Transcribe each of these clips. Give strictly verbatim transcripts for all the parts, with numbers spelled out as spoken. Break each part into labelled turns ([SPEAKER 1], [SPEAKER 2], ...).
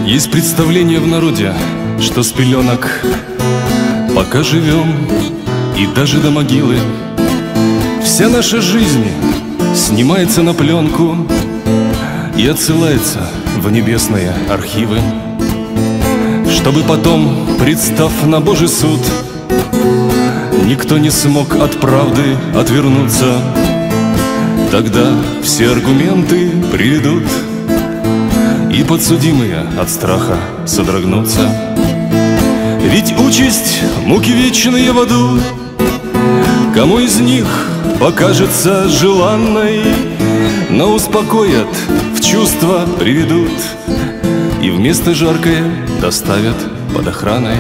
[SPEAKER 1] Есть представление в народе, что с пеленок, пока живем, и даже до могилы, вся наша жизнь снимается на пленку и отсылается в небесные архивы, чтобы потом, представ на Божий суд, никто не смог от правды отвернуться. Тогда все аргументы приведут, и подсудимые от страха содрогнутся. Ведь участь муки вечные в аду кому из них покажется желанной, но успокоят, в чувства приведут и вместо жаркое доставят под охраной.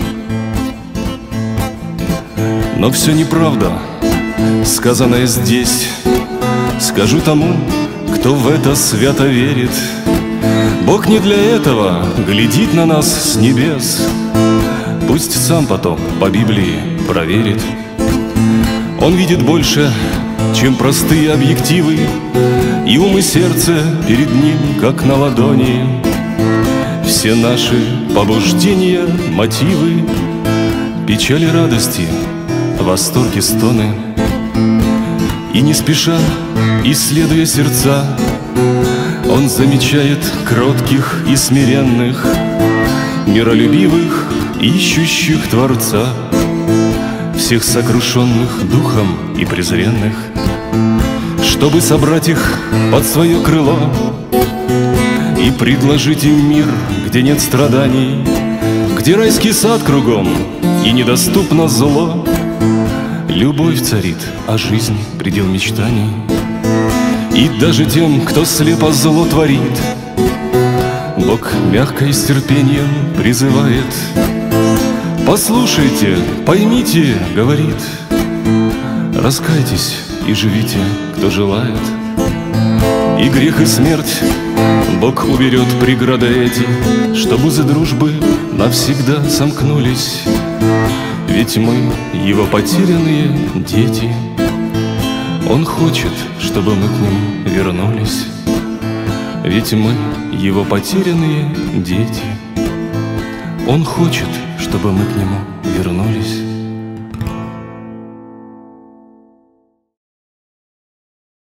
[SPEAKER 1] Но все неправда, сказанное здесь. Скажу тому, кто в это свято верит: Бог не для этого глядит на нас с небес. Пусть сам потом по Библии проверит. Он видит больше, чем простые объективы, и ум и сердце перед ним, как на ладони. Все наши побуждения, мотивы, печали, радости, восторги, стоны. И не спеша, исследуя сердца, он замечает кротких и смиренных, миролюбивых, ищущих Творца, всех сокрушенных духом и презренных, чтобы собрать их под свое крыло и предложить им мир, где нет страданий, где райский сад кругом и недоступно зло. Любовь царит, а жизнь — предел мечтаний. И даже тем, кто слепо зло творит, Бог мягко и с терпением призывает: послушайте, поймите, говорит, раскайтесь и живите, кто желает. И грех, и смерть Бог уберет преграды эти, чтобы узы дружбы навсегда сомкнулись. Ведь мы его потерянные дети. Он хочет, чтобы мы к нему вернулись. Ведь мы его потерянные дети. Он хочет, чтобы мы к нему вернулись.